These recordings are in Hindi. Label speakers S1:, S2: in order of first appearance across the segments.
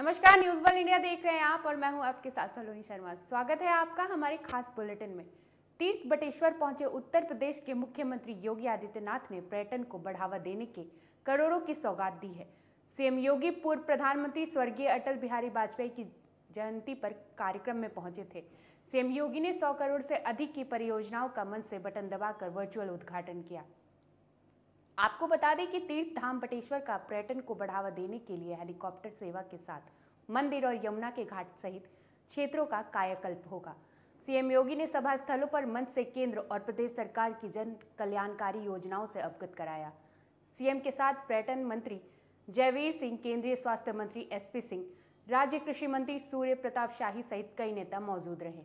S1: नमस्कार, न्यूज वर्ल्ड इंडिया देख रहे हैं आप और मैं हूं आपके साथ सलोनी शर्मा। स्वागत है आपका हमारे खास बुलेटिन में। तीर्थ बटेश्वर पहुंचे उत्तर प्रदेश के मुख्यमंत्री योगी आदित्यनाथ ने पर्यटन को बढ़ावा देने के करोड़ों की सौगात दी है। सीएम योगी पूर्व प्रधानमंत्री स्वर्गीय अटल बिहारी वाजपेयी की जयंती पर कार्यक्रम में पहुंचे थे। सीएम योगी ने 100 करोड़ से अधिक की परियोजनाओं का मंच से बटन दबाकर वर्चुअल उद्घाटन किया। आपको बता दें कि तीर्थ धाम बटेश्वर का पर्यटन को बढ़ावा देने के लिए हेलीकॉप्टर सेवा के साथ मंदिर और यमुना के घाट सहित क्षेत्रों का कायाकल्प होगा। सीएम योगी ने सभा स्थलों पर मंच से केंद्र और प्रदेश सरकार की जन कल्याणकारी योजनाओं से अवगत कराया। सीएम के साथ पर्यटन मंत्री जयवीर सिंह, केंद्रीय स्वास्थ्य मंत्री एसपी सिंह, राज्य कृषि मंत्री सूर्य प्रताप शाही सहित कई नेता मौजूद रहे।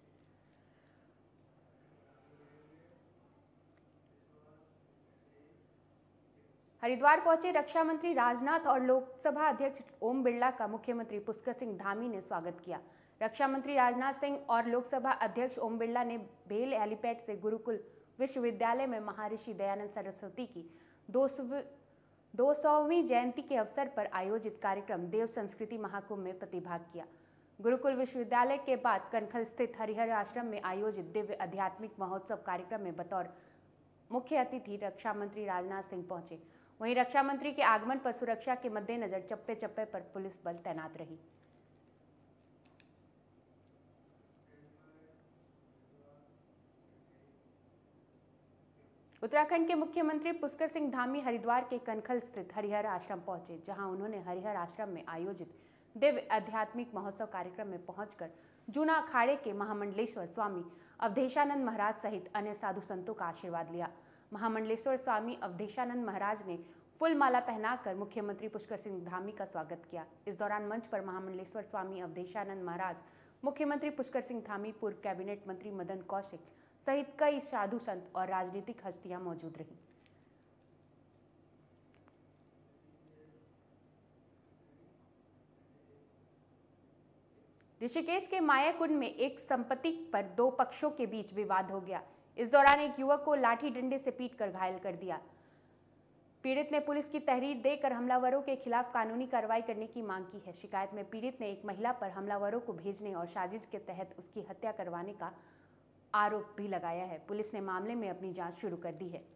S1: हरिद्वार पहुंचे रक्षा मंत्री राजनाथ और लोकसभा अध्यक्ष ओम बिरला का मुख्यमंत्री पुष्कर सिंह धामी ने स्वागत किया। रक्षा मंत्री राजनाथ सिंह और लोकसभा अध्यक्ष ओम बिरला ने भेल हेलीपैड से गुरुकुल विश्वविद्यालय में महर्षि दयानंद सरस्वती की 200वीं जयंती के अवसर पर आयोजित कार्यक्रम देव संस्कृति महाकुंभ में प्रतिभाग किया। गुरुकुल विश्वविद्यालय के बाद कनखल स्थित हरिहर आश्रम में आयोजित दिव्य आध्यात्मिक महोत्सव कार्यक्रम में बतौर मुख्य अतिथि रक्षा मंत्री राजनाथ सिंह पहुंचे। वहीं रक्षा मंत्री के आगमन पर सुरक्षा के मद्देनजर चप्पे चप्पे पर पुलिस बल तैनात रही। उत्तराखंड के मुख्यमंत्री पुष्कर सिंह धामी हरिद्वार के कनखल स्थित हरिहर आश्रम पहुंचे, जहां उन्होंने हरिहर आश्रम में आयोजित दिव्य आध्यात्मिक महोत्सव कार्यक्रम में पहुंचकर जूना अखाड़े के महामंडलेश्वर स्वामी अवधेशानंद महाराज सहित अन्य साधु संतों का आशीर्वाद लिया। महामंडलेश्वर स्वामी अवधेशानंद महाराज ने फुल माला पहनाकर मुख्यमंत्री पुष्कर सिंह धामी का स्वागत किया। इस दौरान मंच पर महामंडलेश्वर स्वामी अवधेशानंद महाराज, मुख्यमंत्री पुष्कर सिंह धामी, पूर्व कैबिनेट मंत्री मदन कौशिक सहित कई साधु संत और राजनीतिक हस्तियां मौजूद रहीं। ऋषिकेश के माया कुंड में एक संपत्ति पर दो पक्षों के बीच विवाद हो गया। इस दौरान एक युवक को लाठी डंडे से पीटकर घायल कर दिया। पीड़ित ने पुलिस की तहरीर देकर हमलावरों के खिलाफ कानूनी कार्रवाई करने की मांग की है। शिकायत में पीड़ित ने एक महिला पर हमलावरों को भेजने और साजिश के तहत उसकी हत्या करवाने का आरोप भी लगाया है। पुलिस ने मामले में अपनी जांच शुरू कर दी है।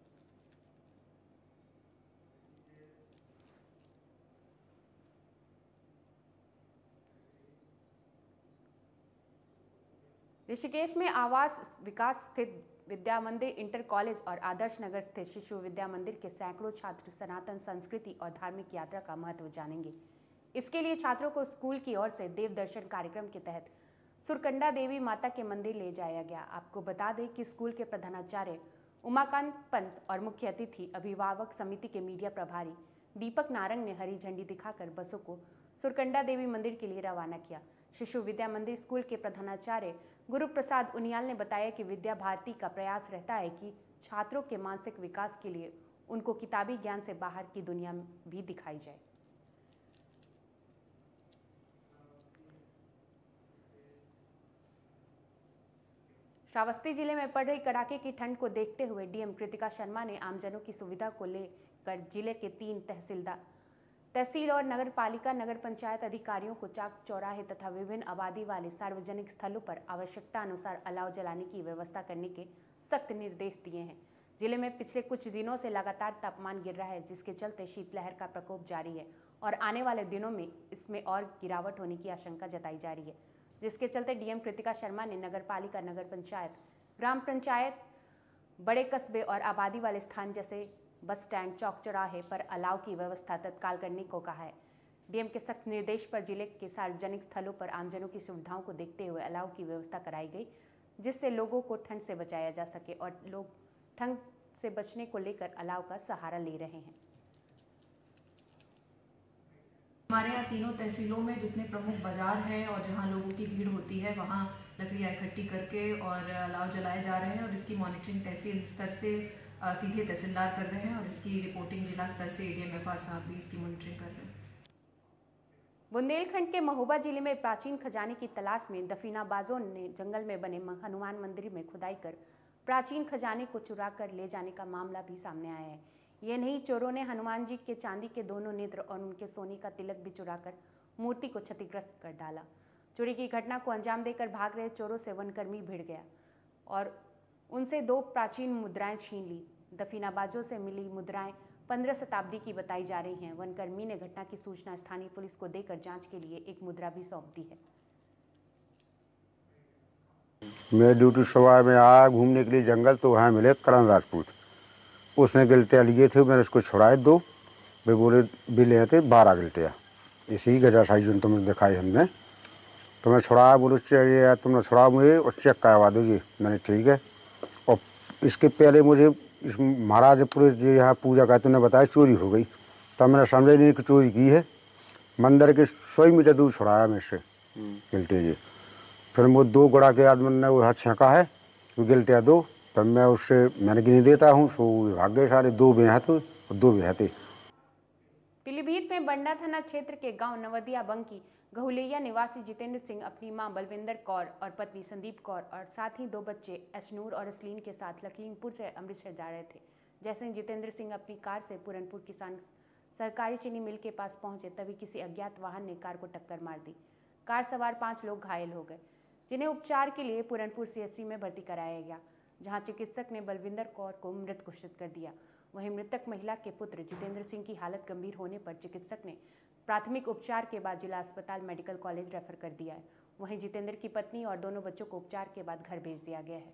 S1: ऋषिकेश में आवास विकास स्थित विद्या मंदिर, इंटर कॉलेज और आदर्श नगर स्थित शिशु विद्या मंदिर के सैकड़ों छात्र सनातन संस्कृति और धार्मिक यात्रा का महत्व जानेंगे। इसके लिए छात्रों को स्कूल की ओर से देव दर्शन कार्यक्रम के तहत सुरकंडा देवी माता के मंदिर ले जाया गया। आपको बता दें कि स्कूल के प्रधानाचार्य उमाकांत पंत और मुख्य अतिथि अभिभावक समिति के मीडिया प्रभारी दीपक नारंग ने हरी झंडी दिखाकर बसों को सुरकंडा देवी मंदिर के लिए रवाना किया। शिशु विद्या मंदिर स्कूल के प्रधानाचार्य गुरु प्रसाद उनियाल ने बताया कि विद्या भारती का प्रयास रहता है कि छात्रों के मानसिक विकास के लिए उनको किताबी ज्ञान से बाहर की दुनिया भी दिखाई जाए। श्रावस्ती जिले में पड़ रही कड़ाके की ठंड को देखते हुए डीएम कृतिका शर्मा ने आमजनों की सुविधा को लेकर जिले के 3 तहसील और नगर पालिका नगर पंचायत अधिकारियों को चाक चौराहे तथा विभिन्न आबादी वाले सार्वजनिक स्थलों पर आवश्यकता अनुसार अलाव जलाने की व्यवस्था करने के सख्त निर्देश दिए हैं। जिले में पिछले कुछ दिनों से लगातार तापमान गिर रहा है, जिसके चलते शीतलहर का प्रकोप जारी है और आने वाले दिनों में इसमें और गिरावट होने की आशंका जताई जा रही है, जिसके चलते डीएम कृतिका शर्मा ने नगर पालिका, नगर पंचायत, ग्राम पंचायत, बड़े कस्बे और आबादी वाले स्थान जैसे बस स्टैंड, चौक चौराहे पर अलाव की व्यवस्था तत्काल करने को कहा है। डीएम के सख्त निर्देश पर जिले के सार्वजनिक स्थलों पर आमजनों की सुविधाओं को देखते हुए अलाव की व्यवस्था कराई गई, जिससे लोगों को ठंड से बचाया जा सके और लोग ठंड से बचने को लेकर अलाव का सहारा ले रहे हैं।
S2: हमारे यहाँ तीनों तहसीलों में जितने प्रमुख बाजार हैं और जहाँ लोगों की भीड़ होती है, वहाँ लकड़ियाँ इकट्ठी करके और अलाव जलाए जा रहे हैं और इसकी मॉनिटरिंग तहसील स्तर से सीधे तहसीलदार कर रहे हैं और इसकी रिपोर्टिंग जिला स्तर से एडीएम-एफआर साहब भी इसकी मॉनिटरिंग कर रहे हैं।
S1: बुंदेलखंड के महोबा जिले में प्राचीन खजाने की तलाश में दफीनाबाजों ने जंगल में बने हनुमान मंदिर में खुदाई कर प्राचीन खजाने को चुरा कर ले जाने का मामला भी सामने आया है। ये नहीं, चोरों ने हनुमान जी के चांदी के दोनों नेत्र और उनके सोने का तिलक भी चुराकर मूर्ति को क्षतिग्रस्त कर डाला। चोरी की घटना को अंजाम देकर भाग रहे चोरों से वनकर्मी भिड़ गया और उनसे 2 प्राचीन मुद्राएं छीन ली। दफीनाबाजों से मिली मुद्राएं 15 शताब्दी की बताई जा रही हैं। वनकर्मी ने घटना की सूचना स्थानीय पुलिस को देकर जांच के लिए एक मुद्रा भी सौंप दी है।
S3: मैं ड्यूटी सुबह में आया घूमने के लिए जंगल, तो वहाँ मिले करण राजपूत। उसने गिल्टियाँ लिए थे, मैंने उसको छुड़ाए 2। वे बोले भी लिए थे 12 गिल्टियाँ, इसी गजा साइज जो तुमने दिखाई हमने। तो मैं छुड़ाया, बोले चाहिए यार तुमने छुड़ा मुझे और चेक करवा दो जी। मैंने ठीक है। और इसके पहले मुझे इस महाराजपुर जो यहाँ पूजा का तुमने बताया चोरी हो गई, तब मैंने समझा नहीं कि चोरी की है। मंदिर के 100 मीटर दूर छुड़ाया मैं इससे गिल्टियाँ जी। फिर वो 2 गुड़ा के आदमी ने वो हाथ छेंका है, वो गिल्टियाँ 2। तब मैं उससे मैंने गिनी देता हूँ, सो भाग गए सारे। 2 बेहते और 2 बेहते।
S1: पीलीभीत में बंडा थाना क्षेत्र के गांव नवदिया बंकी गहुलैया निवासी जितेंद्र सिंह अपनी मां बलविंदर कौर और पत्नी संदीप कौर और साथ ही 2 बच्चे अशनूर और असलीन के साथ लखीमपुर से अमृतसर जा रहे थे। जैसे ही जितेंद्र सिंह अपनी कार से पूरनपुर किसान सहकारी चीनी मिल के पास पहुंचे, तभी किसी अज्ञात वाहन ने कार को टक्कर मार दी। कार सवार 5 लोग घायल हो गए, जिन्हें उपचार के लिए पूरनपुर सीएचसी में भर्ती कराया गया, जहां चिकित्सक ने बलविंदर कौर को मृत घोषित कर दिया। वहीं मृतक महिला के पुत्र जितेंद्र सिंह की हालत गंभीर होने पर चिकित्सक ने प्राथमिक उपचार के बाद जिला अस्पताल मेडिकल कॉलेज रेफर कर दिया है। वहीं जितेंद्र की पत्नी और दोनों बच्चों को उपचार के बाद घर भेज दिया गया है।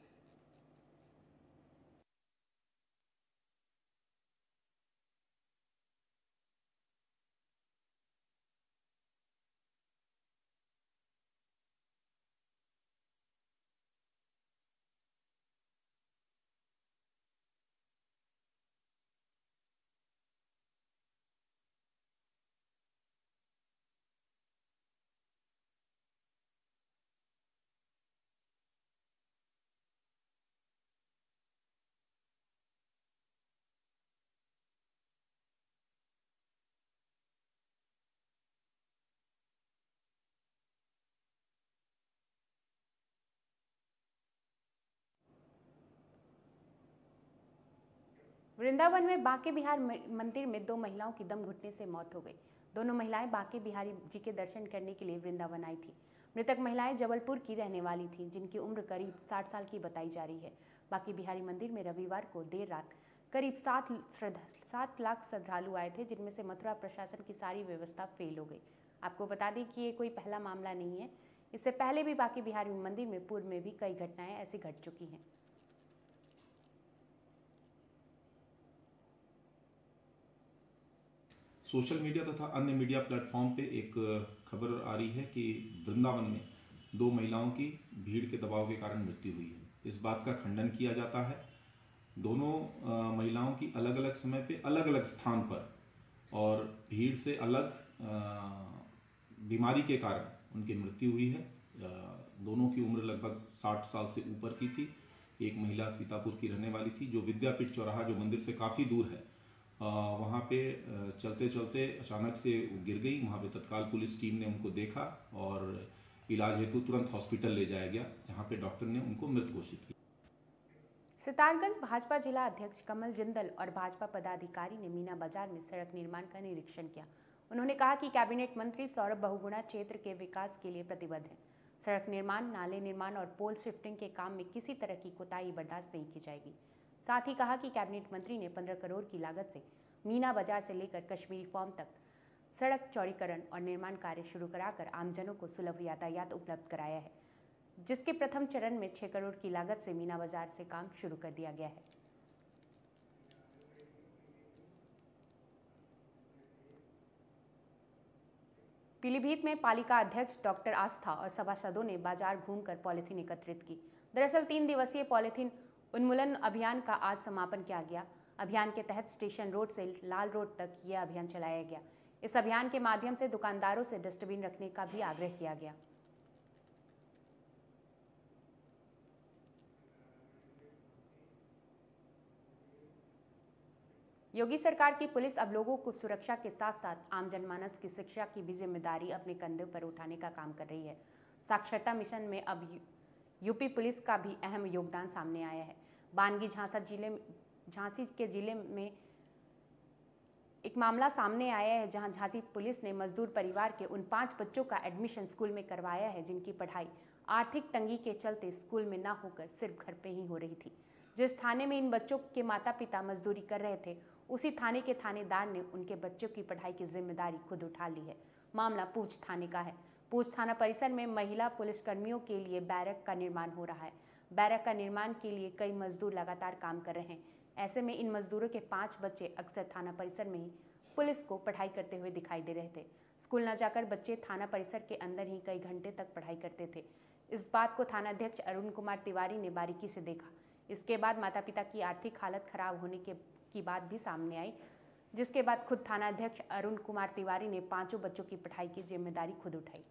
S1: वृंदावन में बांके बिहार मंदिर में 2 महिलाओं की दम घुटने से मौत हो गई। दोनों महिलाएं बांके बिहारी जी के दर्शन करने के लिए वृंदावन आई थी। मृतक महिलाएं जबलपुर की रहने वाली थीं, जिनकी उम्र करीब 60 साल की बताई जा रही है। बांके बिहारी मंदिर में रविवार को देर रात करीब 7 लाख श्रद्धालु आए थे, जिनमें से मथुरा प्रशासन की सारी व्यवस्था फेल हो गई। आपको बता दें कि ये कोई पहला मामला नहीं है। इससे पहले भी बांके बिहारी मंदिर में पूर्व में भी कई घटनाएं ऐसी घट चुकी हैं।
S4: सोशल मीडिया तथा अन्य मीडिया प्लेटफॉर्म पे एक खबर आ रही है कि वृंदावन में 2 महिलाओं की भीड़ के दबाव के कारण मृत्यु हुई है। इस बात का खंडन किया जाता है। दोनों महिलाओं की अलग अलग समय पे अलग अलग स्थान पर और भीड़ से अलग बीमारी के कारण उनकी मृत्यु हुई है। दोनों की उम्र लगभग 60 साल से ऊपर की थी। एक महिला सीतापुर की रहने वाली थी, जो विद्यापीठ चौराहा जो मंदिर से काफ़ी दूर है, वहाँ पे चलते चलते अचानक से गिर गई। वहाँ पे तत्काल पुलिस टीम ने उनको देखा और इलाज हेतु तुरंत हॉस्पिटल ले जाया गया, जहाँ पे डॉक्टर ने उनको मृत घोषित किया।
S1: सितारगंज भाजपा जिला अध्यक्ष कमल जिंदल और भाजपा पदाधिकारी ने मीना बाजार में सड़क निर्माण का निरीक्षण किया। उन्होंने कहा कि कैबिनेट मंत्री सौरभ बहुगुणा क्षेत्र के विकास के लिए प्रतिबद्ध हैं। सड़क निर्माण, नाले निर्माण और पोल शिफ्टिंग के काम में किसी तरह की कोताही बर्दाश्त नहीं की जाएगी। साथ ही कहा कि कैबिनेट मंत्री ने 15 करोड़ की लागत से मीना बाजार से लेकर कश्मीरी फार्म तक सड़क चौड़ीकरण और निर्माण कार्य शुरू कराकर आमजनों को सुलभ यातायात उपलब्ध कराया है, जिसके प्रथम चरण में 6 करोड़ की लागत से मीना बाजार से काम शुरू कर दिया गया है। पीलीभीत में पालिका अध्यक्ष डॉक्टर आस्था और सभासदों ने बाजार घूमकर पॉलिथीन एकत्रित की। दरअसल 3 दिवसीय पॉलिथीन उन्मूलन अभियान का आज समापन किया गया। अभियान के तहत स्टेशन रोड से लाल रोड तक यह अभियान चलाया गया। इस अभियान के माध्यम से दुकानदारों से डस्टबिन रखने का भी आग्रह किया गया। योगी सरकार की पुलिस अब लोगों को सुरक्षा के साथ साथ आम जनमानस की शिक्षा की भी जिम्मेदारी अपने कंधों पर उठाने का काम कर रही है। साक्षरता मिशन में अब यूपी पुलिस का भी अहम योगदान सामने आया है। बानगी झांसी के जिले में एक मामला सामने आया है जहां झांसी पुलिस ने मजदूर परिवार के उन 5 बच्चों का एडमिशन स्कूल में करवाया है जिनकी पढ़ाई आर्थिक तंगी के चलते स्कूल में ना होकर सिर्फ घर पे ही हो रही थी। जिस थाने में इन बच्चों के माता पिता मजदूरी कर रहे थे, उसी थाने के थानेदार ने उनके बच्चों की पढ़ाई की जिम्मेदारी खुद उठा ली है। मामला पूंछ थाने का है। पूंछ थाना परिसर में महिला पुलिसकर्मियों के लिए बैरक का निर्माण हो रहा है। बैरक का निर्माण के लिए कई मजदूर लगातार काम कर रहे हैं। ऐसे में इन मजदूरों के 5 बच्चे अक्सर थाना परिसर में ही पुलिस को पढ़ाई करते हुए दिखाई दे रहे थे। स्कूल न जाकर बच्चे थाना परिसर के अंदर ही कई घंटे तक पढ़ाई करते थे। इस बात को थाना अध्यक्ष अरुण कुमार तिवारी ने बारीकी से देखा। इसके बाद माता पिता की आर्थिक हालत खराब होने की बात भी सामने आई, जिसके बाद खुद थाना अध्यक्ष अरुण कुमार तिवारी ने 5 बच्चों की पढ़ाई की जिम्मेदारी खुद उठाई।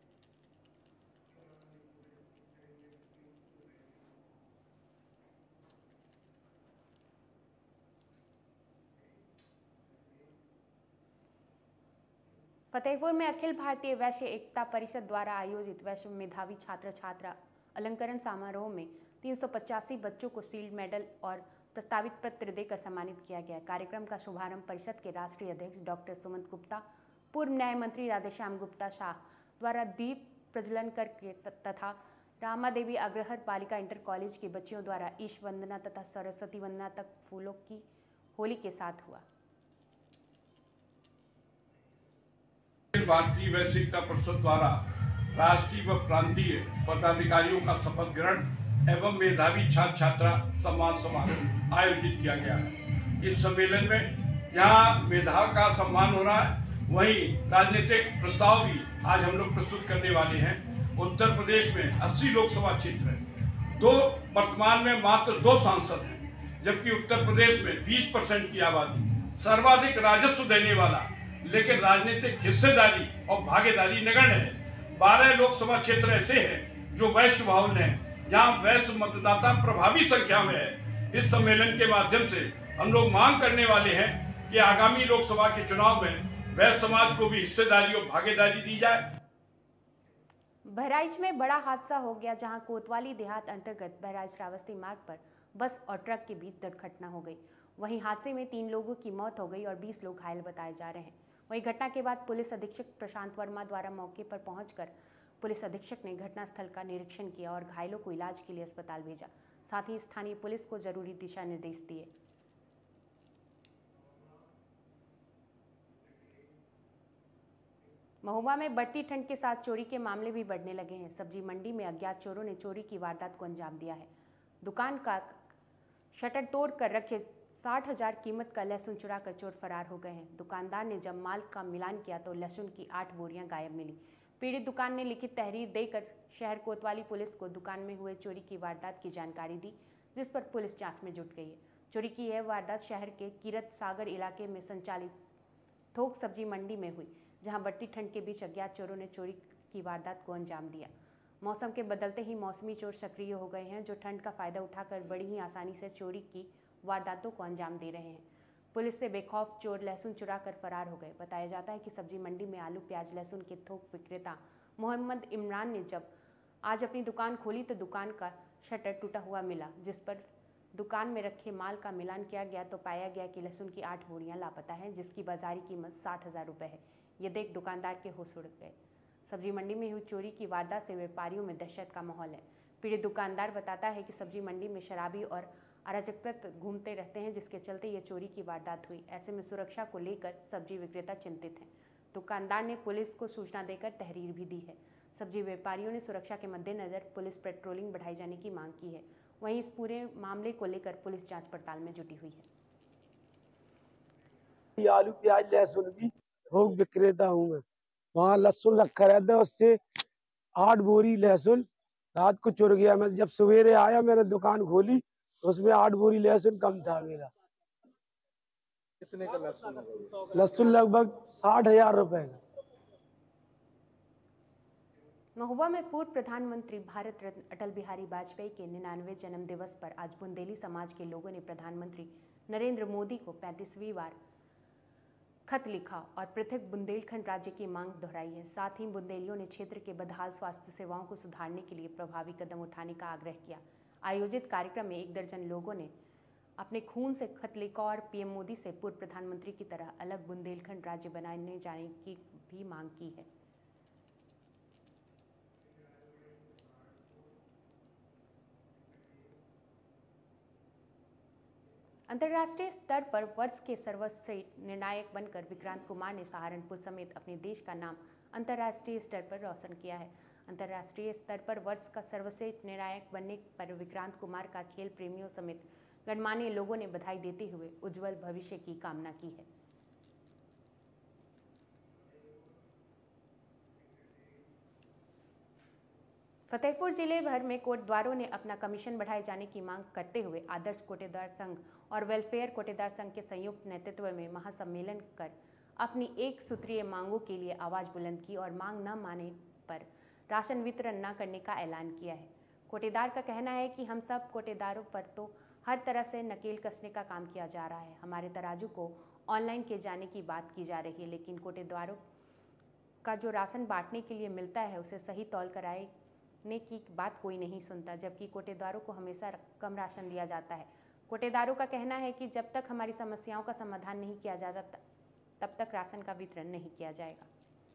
S1: फतेहपुर में अखिल भारतीय वैश्य एकता परिषद द्वारा आयोजित वैश्य मेधावी छात्र छात्रा अलंकरण समारोह में 385 बच्चों को शील्ड मेडल और प्रस्तावित पत्र देकर सम्मानित किया गया। कार्यक्रम का शुभारंभ परिषद के राष्ट्रीय अध्यक्ष डॉक्टर सुमंत गुप्ता, पूर्व न्याय मंत्री राधेश्याम गुप्ता शाह द्वारा दीप प्रज्वलन करके तथा रामा देवी अग्रहर बालिका इंटर कॉलेज के बच्चियों द्वारा ईश वंदना तथा सरस्वती वंदना तक फूलों की होली के साथ हुआ।
S5: भारतीय वैश्य एकता परिषद द्वारा राष्ट्रीय व प्रांतीय पदाधिकारियों का शपथ ग्रहण एवं मेधावी छात्र छात्रा सम्मान समारोह आयोजित किया गया है। इस सम्मेलन में यहाँ मेधाव का सम्मान हो रहा है, वहीं राजनीतिक प्रस्ताव भी आज हम लोग प्रस्तुत करने वाले हैं। उत्तर प्रदेश में 80 लोकसभा क्षेत्र है, वर्तमान में मात्र 2 सांसद हैं, जबकि उत्तर प्रदेश में 20% की आबादी, सर्वाधिक राजस्व देने वाला लेकिन राजनीतिक हिस्सेदारी और भागीदारी नगण्य है। 12 लोकसभा क्षेत्र ऐसे हैं जो वैश्य बहुल हैं, जहां वैश्य मतदाता प्रभावी संख्या में है। इस सम्मेलन के माध्यम से हम लोग मांग करने वाले हैं कि आगामी लोकसभा के चुनाव में वैश्य समाज को भी हिस्सेदारी और भागीदारी दी जाए।
S1: बहराइच में बड़ा हादसा हो गया, जहां कोतवाली देहात अंतर्गत बहराइच श्रावस्ती मार्ग पर बस और ट्रक के बीच दुर्घटना हो गई। वहीं हादसे में 3 लोगों की मौत हो गई और 20 लोग घायल बताए जा रहे हैं। वहीं घटना के बाद पुलिस अधीक्षक प्रशांत वर्मा द्वारा मौके पर पहुंचकर पुलिस अधीक्षक ने घटनास्थल का निरीक्षण किया और घायलों को इलाज के लिए अस्पताल भेजा। साथ ही स्थानीय पुलिस को जरूरी दिशा निर्देश दिए। महोबा में बढ़ती ठंड के साथ चोरी के मामले भी बढ़ने लगे हैं। सब्जी मंडी में अज्ञात चोरों ने चोरी की वारदात को अंजाम दिया है। दुकान का शटर तोड़ कर रखे 60,000 कीमत का लहसुन चुरा कर चोर फरार हो गए हैं। दुकानदार ने जब माल का मिलान किया तो लहसुन की 8 बोरियां गायब मिली। पीड़ित दुकान ने लिखित तहरीर देकर शहर कोतवाली पुलिस को दुकान में हुए चोरी की वारदात की जानकारी दी, जिस पर पुलिस जांच में जुट गई है। चोरी की यह वारदात शहर के कीरत सागर इलाके में संचालित थोक सब्जी मंडी में हुई, जहां बढ़ती ठंड के बीच अज्ञात चोरों ने चोरी की वारदात को अंजाम दिया। मौसम के बदलते ही मौसमी चोर सक्रिय हो गए हैं, जो ठंड का फायदा उठाकर बड़ी ही आसानी से चोरी की वारदातों को अंजाम दे रहे हैं। पुलिस से बेखौफ चोर लहसुन चुरा कर फरार हो गए। बताया जाता है कि सब्जी मंडी में आलू प्याज लहसुन के थोक विक्रेता मोहम्मद इमरान ने जब आज अपनी दुकान खोली तो दुकान का शटर टूटा हुआ मिला, जिस पर दुकान में रखे माल का मिलान किया गया तो पाया गया कि लहसुन की 8 बोरियां लापता हैं, जिसकी बाजारी कीमत 60,000 रुपये है। ये देख दुकानदार के होश उड़ गए। सब्जी मंडी में हुई चोरी की वारदात से व्यापारियों में दहशत का माहौल है। पीड़ित दुकानदार बताता है कि सब्जी मंडी में शराबी और अराजक तत्व घूमते रहते हैं, जिसके चलते ये चोरी की वारदात हुई। ऐसे में सुरक्षा को लेकर सब्जी विक्रेता चिंतित हैं। दुकानदार ने पुलिस को सूचना देकर तहरीर भी दी है। सब्जी व्यापारियों ने सुरक्षा के मद्देनजर पुलिस पेट्रोलिंग बढ़ाई जाने की मांग की है। वहीं इस पूरे मामले को लेकर पुलिस जांच पड़ताल में जुटी हुई है।
S6: आलू प्याज लहसुन की थोक विक्रेता हूँ मैं। वहाँ लहसुन रखा रहता है, उससे 8 बोरी लहसुन रात को चुर गया। मैं जब सवेरे आया मैंने दुकान खोली तो उसमें 8 बोरी लहसुन कम था मेरा।
S7: कितने का लहसुन?
S6: लहसुन लगभग 60,000 रुपए का।
S1: महोबा में पूर्व प्रधानमंत्री भारत रत्न अटल बिहारी वाजपेयी के 99वें जन्म दिवस पर आज बुंदेली समाज के लोगों ने प्रधानमंत्री नरेंद्र मोदी को 35वीं बार खत लिखा और पृथक बुंदेलखंड राज्य की मांग दोहराई है। साथ ही बुंदेलियों ने क्षेत्र के बदहाल स्वास्थ्य सेवाओं को सुधारने के लिए प्रभावी कदम उठाने का आग्रह किया। आयोजित कार्यक्रम में 1 दर्जन लोगों ने अपने खून से खत लिखा और पीएम मोदी से पूर्व प्रधानमंत्री की तरह अलग बुंदेलखंड राज्य बनाने जाने की भी मांग की है। अंतर्राष्ट्रीय स्तर पर वर्ष के सर्वश्रेष्ठ निर्णायक बनकर विक्रांत कुमार ने सहारनपुर समेत अपने देश का नाम अंतर्राष्ट्रीय स्तर पर रोशन किया है। अंतर्राष्ट्रीय स्तर पर वर्ष का सर्वश्रेष्ठ निर्णायक बनने पर विक्रांत कुमार का खेल प्रेमियों समेत गणमान्य लोगों ने बधाई देते हुए उज्जवल भविष्य की कामना की है। फतेहपुर जिले भर में कोटद्वारों ने अपना कमीशन बढ़ाए जाने की मांग करते हुए आदर्श कोटेदार संघ और वेलफेयर कोटेदार संघ के संयुक्त नेतृत्व में महासम्मेलन कर अपनी एक सूत्रीय मांगों के लिए आवाज बुलंद की और मांग न माने पर राशन वितरण न करने का ऐलान किया है। कोटेदार का कहना है कि हम सब कोटेदारों पर तो हर तरह से नकेल कसने का काम किया जा रहा है। हमारे तराजू को ऑनलाइन किए जाने की बात की जा रही है, लेकिन कोटेदारों का जो राशन बांटने के लिए मिलता है उसे सही तौल कराए की बात कोई नहीं सुनता, जबकि कोटेदारों को हमेशा कम राशन दिया जाता है। कोटेदारों का कहना है कि जब तक हमारी समस्याओं का समाधान नहीं किया जाता तब तक राशन का वितरण नहीं किया जाएगा।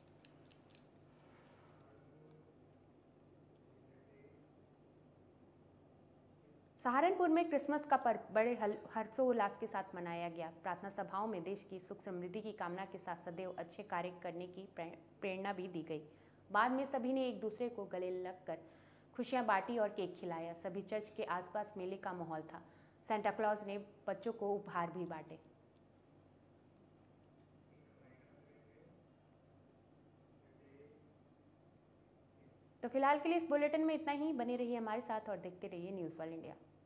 S1: सहारनपुर में क्रिसमस का पर्व बड़े हर्षोल्लास के साथ मनाया गया। प्रार्थना सभाओं में देश की सुख समृद्धि की कामना के साथ सदैव अच्छे कार्य करने की प्रेरणा भी दी गई। बाद में सभी ने एक दूसरे को गले लगकर खुशियां बांटी और केक खिलाया। सभी चर्च के आसपास मेले का माहौल था। सेंटा क्लॉज ने बच्चों को उपहार भी बांटे। तो फिलहाल के लिए इस बुलेटिन में इतना ही। बने रहिए हमारे साथ और देखते रहिए न्यूज़ वर्ल्ड इंडिया।